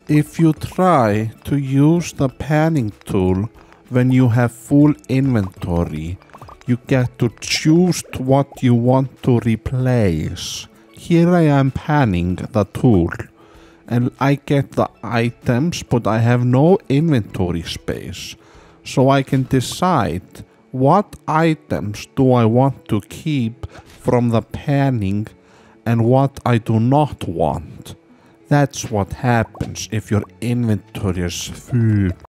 If you try to use the panning tool when you have full inventory, you get to choose what you want to replace. Here I am panning the tool, and I get the items, but I have no inventory space. So I can decide what items do I want to keep from the panning and what I do not want. That's what happens if your inventory is full.